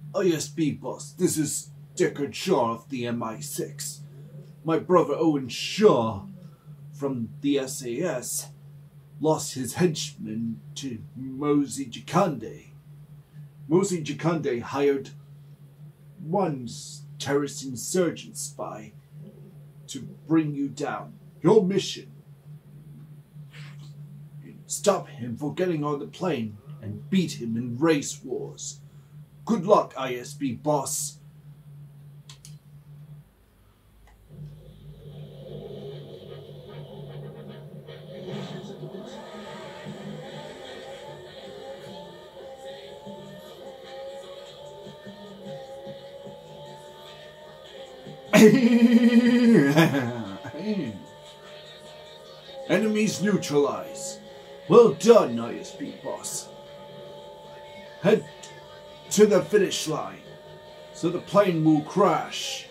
ISB boss, this is Deckard Shaw of the MI6. My brother Owen Shaw from the SAS lost his henchman to Mozi Jakande. Mozi Jakande hired one terrorist insurgent spy to bring you down. Your mission: stop him for getting on the plane and beat him in race wars. Good luck, ISB boss. Enemies neutralized. Well done, ISB boss. Head to the finish line, so the plane will crash.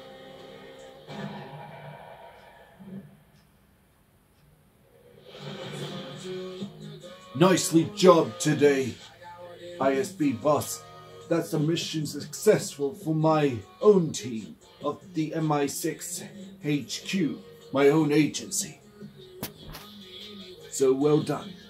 Nicely job today, ISB boss. That's a mission successful for my own team of the MI6 HQ, my own agency. So well done.